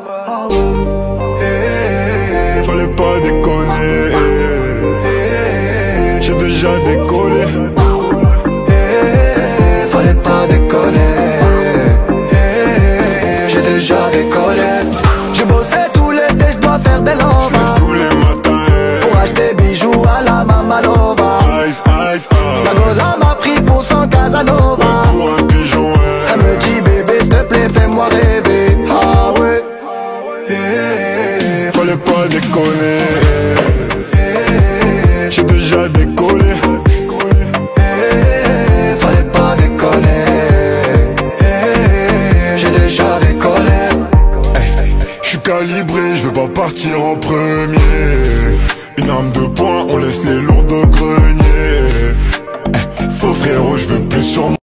Fallait pas déconner, j'ai déjà décollé. Fallait pas déconner, j'ai déjà décollé. J'ai bossé tout l'été, j'dois faire des lovas. J'lève tous les matins pour acheter bijoux à la Mamalova. Ice, ice, Ma goza m'a pris pour son Casanova. pour un pigeon, Elle me dit bébé s'il te plaît fais-moi rêver. Ah ouais. Fallait pas déconner, j'ai déjà décollé. Fallait pas déconner, j'ai déjà décollé. J'suis calibré, je veux pas partir en premier. Une arme de poing, on laisse les lourds de grenier. Faux frérot, je veux plus sur moi.